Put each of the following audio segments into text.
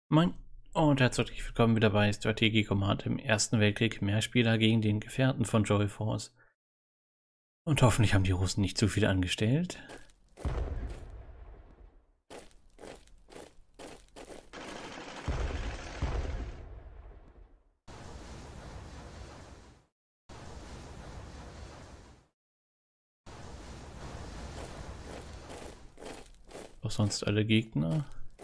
Moin und herzlich willkommen wieder bei Strategie Command im Ersten Weltkrieg Mehrspieler gegen den Gefährten von Joy Force. Und hoffentlich haben die Russen nicht zu viel angestellt. Auch sonst alle Gegner.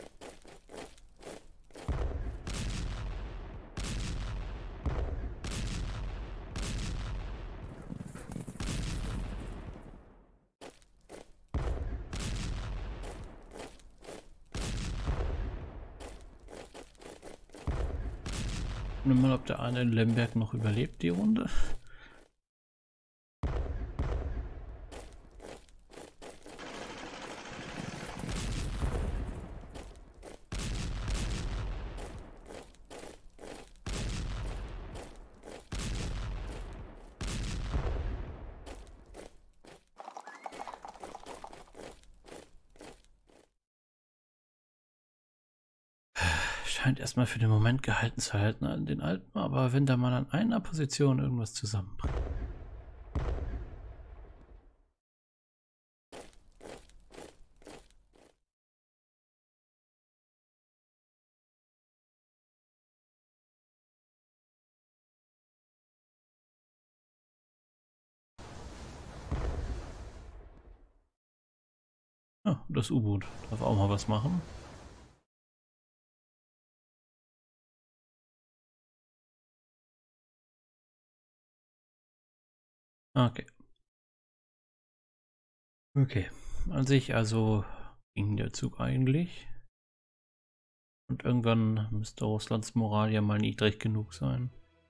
Schauen wir mal, ob der eine in Lemberg noch überlebt, die Runde. Scheint erstmal für den Moment gehalten zu halten an den Alpen, aber wenn da mal an einer Position irgendwas zusammenbricht. Ja, das U-Boot darf auch mal was machen. Okay. Okay. An sich also ging der Zug eigentlich. Und irgendwann müsste Russlands Moral ja mal niedrig genug sein.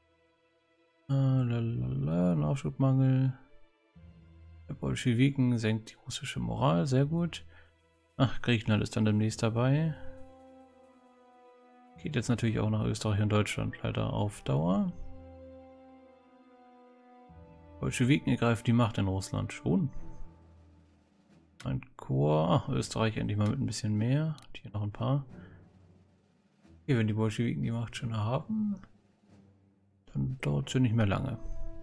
Nachschubmangel. Der Bolschewiken senkt die russische Moral, sehr gut. Ach, Griechenland ist dann demnächst dabei. Geht jetzt natürlich auch nach Österreich und Deutschland leider auf Dauer. Bolschewiken ergreifen die Macht in Russland schon. Ein Korps. Ach, Österreich endlich mal mit ein bisschen mehr. Und hier noch ein paar. Hier, wenn die Bolschewiken die Macht schon haben, dann dauert es ja nicht mehr lange.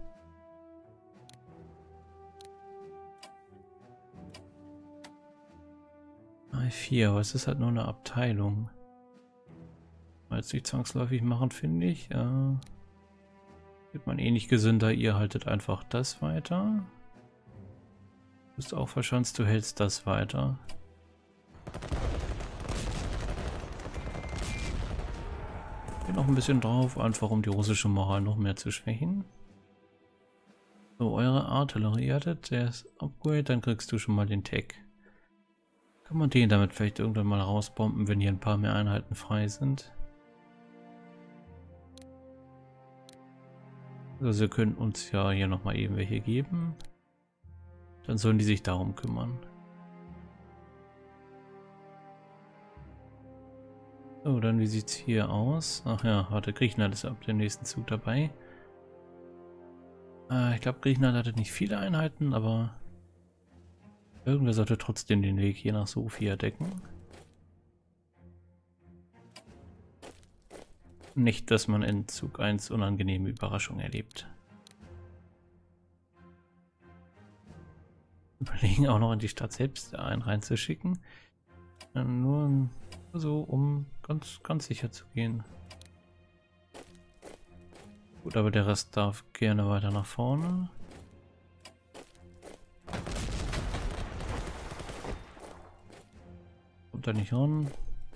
I4, aber es ist halt nur eine Abteilung. Jetzt nicht zwangsläufig machen, finde ich. Wird man eh nicht gesünder, ihr haltet einfach das weiter. Du bist auch verschanzt, du hältst das weiter. Geht noch ein bisschen drauf, einfach um die russische Moral noch mehr zu schwächen. So, eure Artillerie hattet, der ist Upgrade, dann kriegst du schon mal den Tech. Kann man den damit vielleicht irgendwann mal rausbomben, wenn hier ein paar mehr Einheiten frei sind. Also sie können uns ja hier nochmal eben welche geben. Dann sollen die sich darum kümmern. So, dann wie sieht's hier aus? Ach ja, warte, Griechenland ist ab dem nächsten Zug dabei. Ich glaube, Griechenland hatte nicht viele Einheiten, aber irgendwer sollte trotzdem den Weg hier nach Sofia decken. Nicht, dass man in Zug 1 unangenehme Überraschungen erlebt. Überlegen auch noch in die Stadt selbst einen reinzuschicken. Nur so, um ganz sicher zu gehen. Gut, aber der Rest darf gerne weiter nach vorne. Kommt da nicht ran.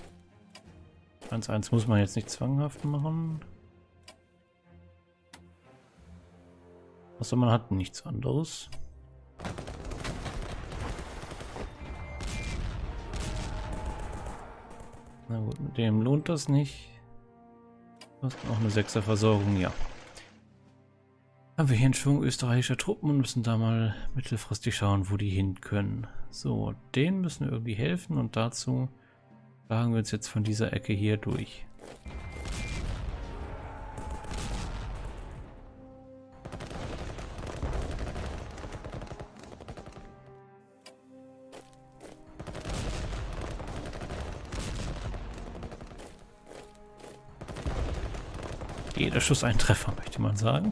1-1 muss man jetzt nicht zwanghaft machen. Außer man hat nichts anderes. Na gut, mit dem lohnt das nicht. Du hast noch eine 6er Versorgung, ja. Haben wir hier einen Schwung österreichischer Truppen und müssen da mal mittelfristig schauen, wo die hin können. So, denen müssen wir irgendwie helfen und dazu schlagen wir uns jetzt von dieser Ecke hier durch. Jeder Schuss ein Treffer, möchte man sagen.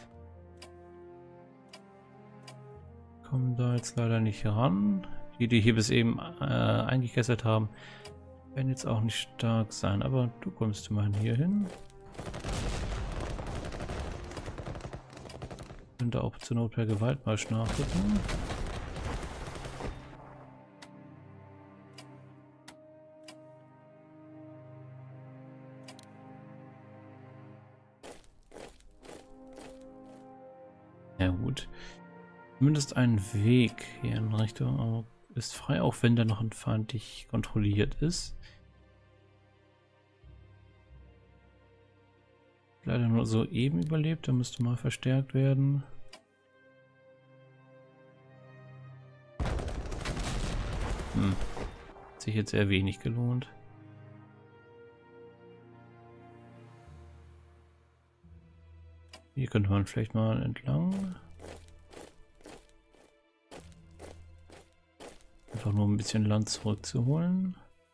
Kommen da jetzt leider nicht ran. Die hier bis eben eingekesselt haben, werden jetzt auch nicht stark sein. Aber du kommst mal hier hin. Könnte auch zur Not per Gewalt mal nachrücken. Ja gut. Zumindest ein Weg hier in Richtung ist frei, auch wenn der noch feindlich kontrolliert ist. Leider nur so eben überlebt, da müsste mal verstärkt werden. Hat sich jetzt eher wenig gelohnt. Hier könnte man vielleicht mal entlang. Einfach nur ein bisschen Land zurückzuholen.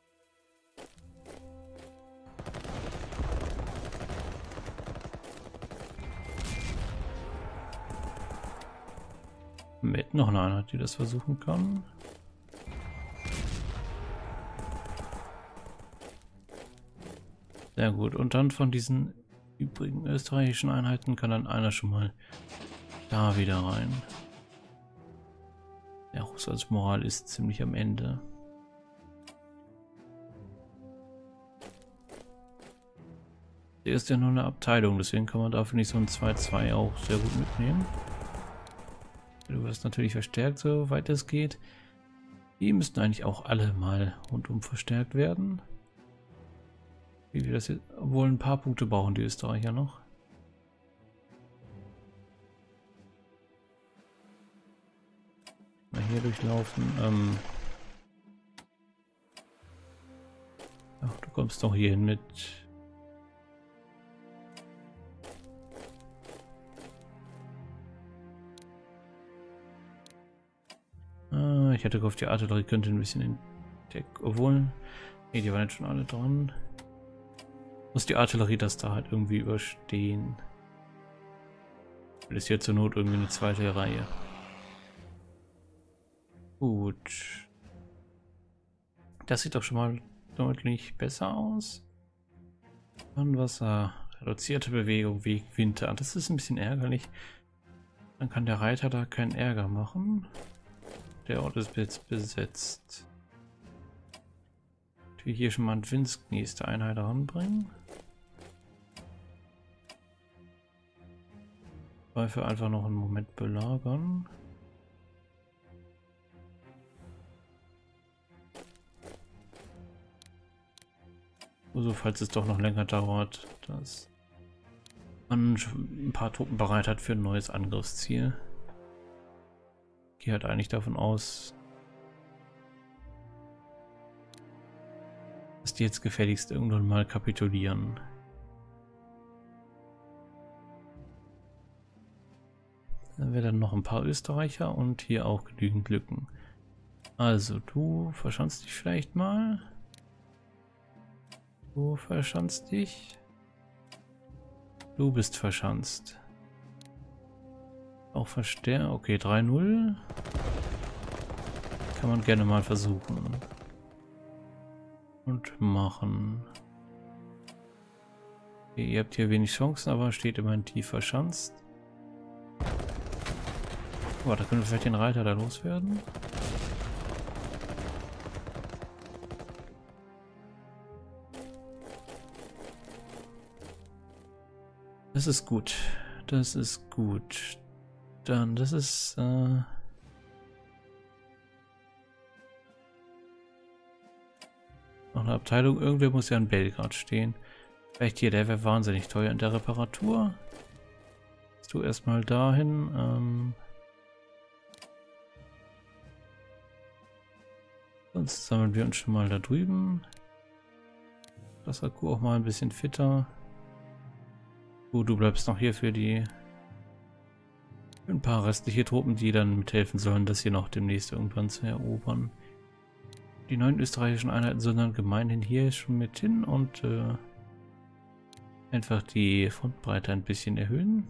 Mit noch eine Einheit, die das versuchen kann. Sehr gut. Und dann von diesen übrigen österreichischen Einheiten kann dann einer schon mal da wieder rein. Der Russlands Moral ist ziemlich am Ende. Der ist ja nur eine Abteilung, deswegen kann man dafür nicht so ein 2-2 auch sehr gut mitnehmen. Du wirst natürlich verstärkt, soweit es geht. Die müssten eigentlich auch alle mal rundum verstärkt werden. Wie wir das jetzt, obwohl ein paar Punkte brauchen die Österreicher noch. Mal hier durchlaufen. Ach, du kommst doch hier hin mit. Ich hätte gehofft, die Artillerie könnte ein bisschen in Deck, obwohl. Nee, die waren jetzt schon alle dran. Muss die Artillerie das da halt irgendwie überstehen. Das ist jetzt zur Not irgendwie eine zweite Reihe. Gut. Das sieht doch schon mal deutlich besser aus. Wasser, reduzierte Bewegung, Weg, Winter. Das ist ein bisschen ärgerlich. Dann kann der Reiter da keinen Ärger machen. Der Ort ist jetzt besetzt. Ich will hier schon mal Winsk nächste Einheit ranbringen. Für einfach noch einen Moment belagern. Also falls es doch noch länger dauert, dass man ein paar Truppen bereit hat für ein neues Angriffsziel. Ich gehe halt eigentlich davon aus, dass die jetzt gefälligst irgendwann mal kapitulieren. Dann wäre dann noch ein paar Österreicher und hier auch genügend Lücken. Also du verschanzt dich vielleicht mal. Du verschanzt dich. Du bist verschanzt. Auch verstärkt. Okay, 3-0. Kann man gerne mal versuchen. Und machen. Okay, ihr habt hier wenig Chancen, aber steht immerhin tief verschanzt. Oh, da können wir vielleicht den Reiter da loswerden. Das ist gut. Das ist gut. Dann, das ist noch eine Abteilung. Irgendwer muss ja in Belgrad stehen. Vielleicht hier, der wäre wahnsinnig teuer in der Reparatur. Gehst du erstmal dahin. Sonst sammeln wir uns schon mal da drüben. Das Akku auch mal ein bisschen fitter. Gut, du bleibst noch hier für ein paar restliche Truppen, die dann mithelfen sollen, das hier noch demnächst irgendwann zu erobern. Die 9 österreichischen Einheiten sollen dann gemeinhin hier schon mit hin und Einfach die Frontbreite ein bisschen erhöhen.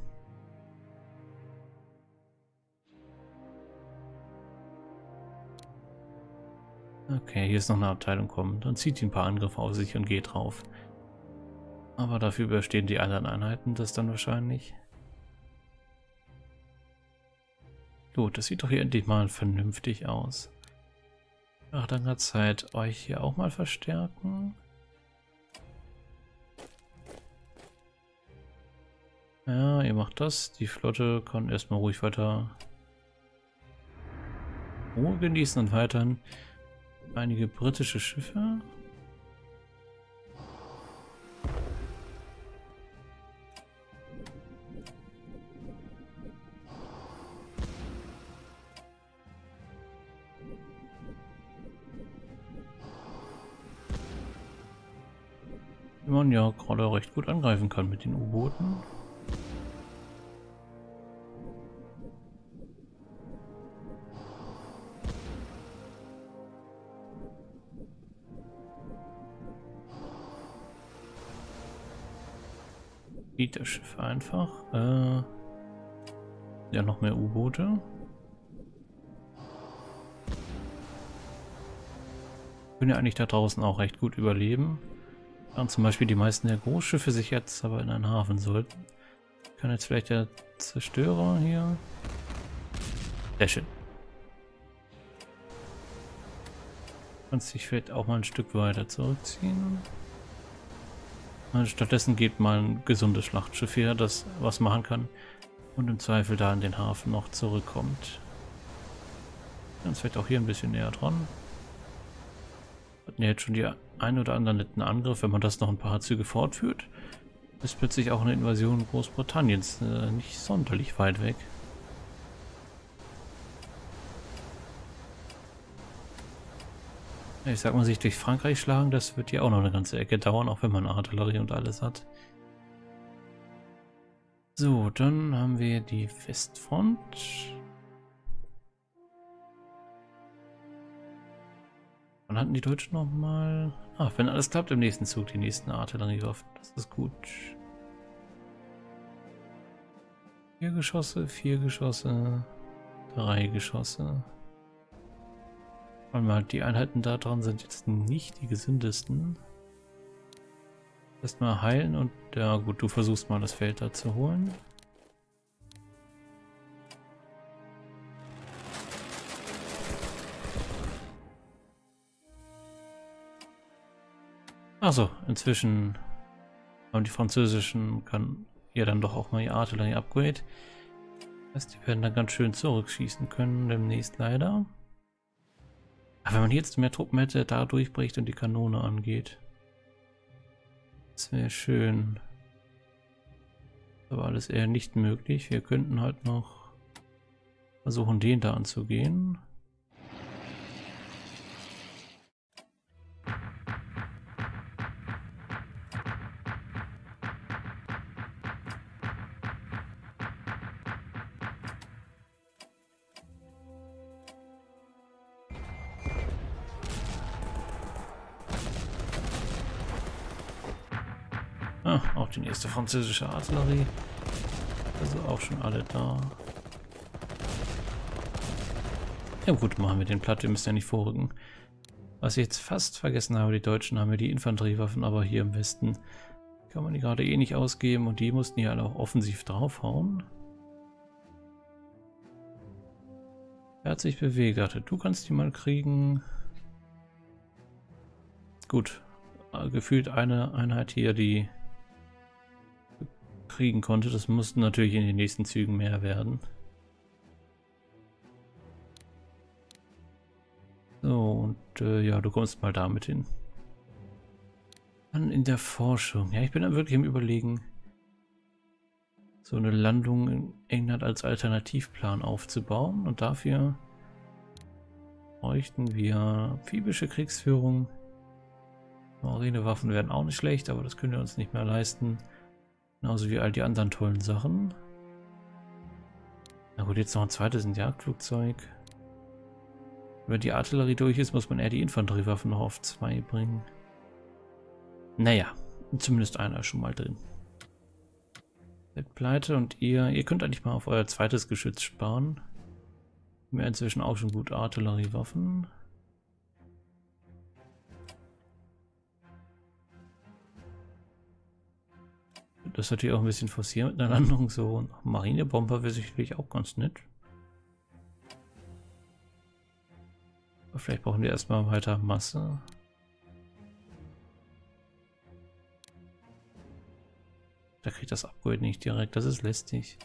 Okay, hier ist noch eine Abteilung kommen. Dann zieht die ein paar Angriffe auf sich und geht drauf. Aber dafür überstehen die anderen Einheiten das dann wahrscheinlich. Gut, das sieht doch hier endlich mal vernünftig aus. Nach langer Zeit euch hier auch mal verstärken. Ja, ihr macht das. Die Flotte kann erstmal ruhig weiter Ruhe genießen und weiterhin einige britische Schiffe. Die man ja gerade recht gut angreifen kann mit den U-Booten. Das Schiff einfach. Ja, noch mehr U-Boote. Können ja eigentlich da draußen auch recht gut überleben. Während zum Beispiel die meisten der Großschiffe sich jetzt aber in einen Hafen sollten. Kann jetzt vielleicht der Zerstörer hier. Sehr schön. Kannst dich vielleicht auch mal ein Stück weiter zurückziehen. Stattdessen geht mal ein gesundes Schlachtschiff her, das was machen kann und im Zweifel da in den Hafen noch zurückkommt. Dann vielleicht auch hier ein bisschen näher dran. Hatten ja jetzt schon die ein oder anderen netten Angriff, wenn man das noch ein paar Züge fortführt. Ist plötzlich auch eine Invasion Großbritanniens nicht sonderlich weit weg. Ich sag mal, sich durch Frankreich schlagen, das wird ja auch noch eine ganze Ecke dauern, auch wenn man Artillerie und alles hat. So, dann haben wir die Westfront. Wann hatten die Deutschen nochmal? Ah, wenn alles klappt, im nächsten Zug die nächsten Artilleriewaffen. Das ist gut. 4 Geschosse, 4 Geschosse, 3 Geschosse. Weil die Einheiten da dran sind jetzt nicht die gesündesten. Erstmal heilen und ja gut, du versuchst mal das Feld da zu holen. Achso, inzwischen haben die französischen, kann ja dann doch auch mal ihr Artillerie Upgrade. Das heißt, die werden dann ganz schön zurückschießen können demnächst leider. Aber wenn man jetzt mehr Truppen hätte, da durchbricht und die Kanone angeht. Das wäre schön. Aber alles eher nicht möglich. Wir könnten halt noch versuchen, den da anzugehen. Ah, auch die nächste französische Artillerie. Also auch schon alle da. Ja gut, machen wir den platt, wir müssen ja nicht vorrücken. Was ich jetzt fast vergessen habe, die Deutschen haben ja die Infanteriewaffen, aber hier im Westen kann man die gerade eh nicht ausgeben und die mussten ja alle auch offensiv draufhauen. Er hat sich bewegt, dachte, du kannst die mal kriegen. Gut, gefühlt eine Einheit hier, die kriegen konnte. Das mussten natürlich in den nächsten Zügen mehr werden. So, und ja, du kommst mal damit hin. Dann in der Forschung. Ja, ich bin dann wirklich im Überlegen, so eine Landung in England als Alternativplan aufzubauen. Und dafür bräuchten wir amphibische Kriegsführung. Marinewaffen wären auch nicht schlecht, aber das können wir uns nicht mehr leisten. Genauso wie all die anderen tollen Sachen. Na gut, jetzt noch ein zweites Jagdflugzeug. Wenn die Artillerie durch ist, muss man eher die Infanteriewaffen noch auf 2 bringen. Naja, zumindest einer ist schon mal drin. Seid pleite und ihr könnt eigentlich mal auf euer zweites Geschütz sparen. Wir haben inzwischen auch schon gut Artilleriewaffen. Das natürlich auch ein bisschen forcieren mit einer Landung. So ein Marinebomber wäre sicherlich auch ganz nett. Aber vielleicht brauchen wir erstmal weiter Masse. Da kriegt das Upgrade nicht direkt, das ist lästig.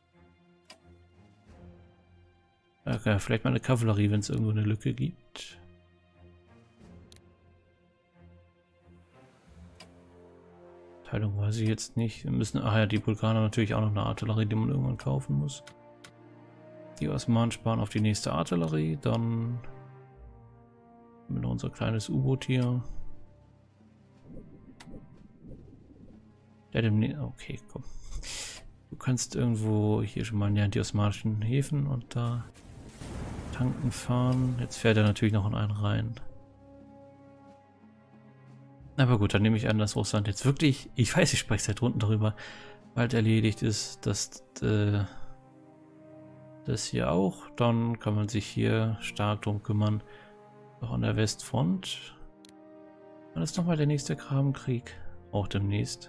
Okay, vielleicht mal eine Kavallerie, wenn es irgendwo eine Lücke gibt. Teilung weiß ich jetzt nicht. Wir müssen, ach ja, die Vulkaner natürlich auch noch eine Artillerie, die man irgendwann kaufen muss. Die Osmanen sparen auf die nächste Artillerie, dann haben wir noch unser kleines U-Boot hier. Okay, komm. Du kannst irgendwo hier schon mal näher an die osmanischen Häfen und da tanken fahren. Jetzt fährt er natürlich noch in einen rein. Aber gut, dann nehme ich an, dass Russland jetzt wirklich, ich weiß, ich spreche seit Runden darüber, bald erledigt ist, dass das hier auch. Dann kann man sich hier stark drum kümmern. Auch an der Westfront. Wann ist nochmal der nächste Grabenkrieg? Auch demnächst.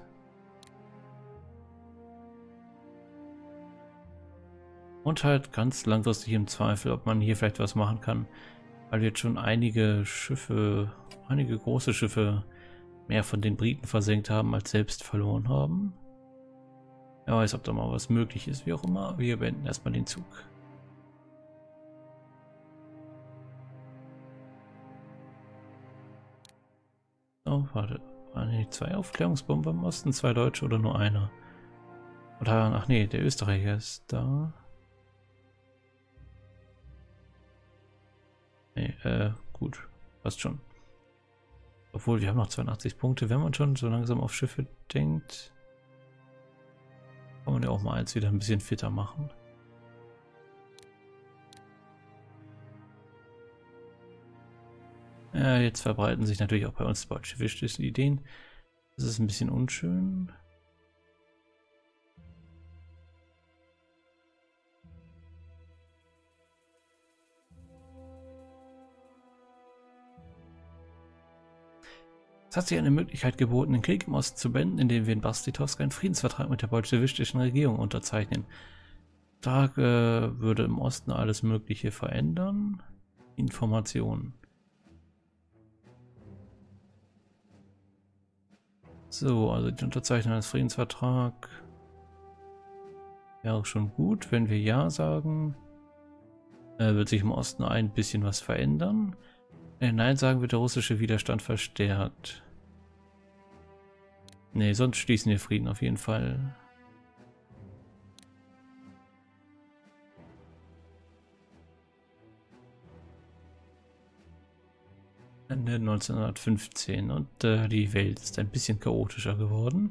Und halt ganz langfristig im Zweifel, ob man hier vielleicht was machen kann. Weil wir jetzt schon einige Schiffe, einige große Schiffe mehr von den Briten versenkt haben, als selbst verloren haben. Wer weiß, ob da mal was möglich ist, wie auch immer. Wir beenden erstmal den Zug. Oh, warte. Waren nicht 2 Aufklärungsbomber im Osten? 2 Deutsche oder nur einer? Oder, ach nee, der Österreicher ist da. Nee, gut. Passt schon. Obwohl, wir haben noch 82 Punkte. Wenn man schon so langsam auf Schiffe denkt, kann man ja auch mal eins wieder ein bisschen fitter machen. Ja, jetzt verbreiten sich natürlich auch bei uns bolschewistische Ideen. Das ist ein bisschen unschön. Es hat sich eine Möglichkeit geboten, den Krieg im Osten zu beenden, indem wir in Brest-Litovsk einen Friedensvertrag mit der bolschewistischen Regierung unterzeichnen. Der Vertrag würde im Osten alles Mögliche verändern. Informationen. So, also die Unterzeichnung des Friedensvertrags wäre auch schon gut. Wenn wir Ja sagen, wird sich im Osten ein bisschen was verändern. Nein sagen, wird der russische Widerstand verstärkt. Ne, sonst schließen wir Frieden auf jeden Fall. Ende 1915 und die Welt ist ein bisschen chaotischer geworden.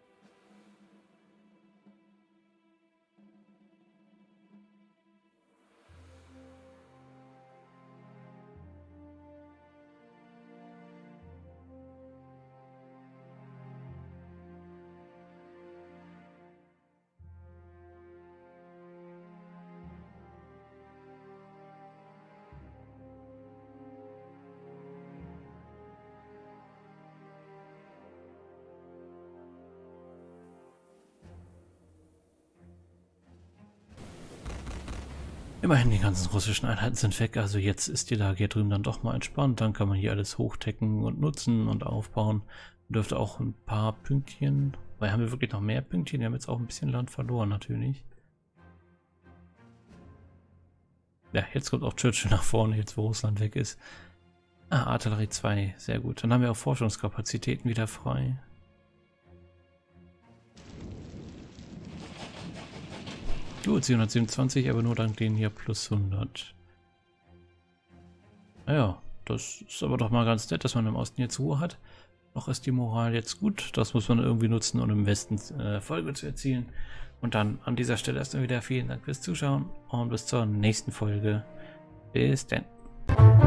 Immerhin, die ganzen russischen Einheiten sind weg, also jetzt ist die Lage hier drüben dann doch mal entspannt. Dann kann man hier alles hochtecken und nutzen und aufbauen. Dürfte auch ein paar Pünktchen, weil haben wir wirklich noch mehr Pünktchen? Wir haben jetzt auch ein bisschen Land verloren natürlich. Ja, jetzt kommt auch Churchill nach vorne, jetzt wo Russland weg ist. Ah, Artillerie 2, sehr gut. Dann haben wir auch Forschungskapazitäten wieder frei. Gut, 727, aber nur dank denen hier plus 100. Naja, das ist aber doch mal ganz nett, dass man im Osten jetzt Ruhe hat. Noch ist die Moral jetzt gut. Das muss man irgendwie nutzen, um im Westen Erfolge zu erzielen. Und dann an dieser Stelle erstmal wieder vielen Dank fürs Zuschauen und bis zur nächsten Folge. Bis dann.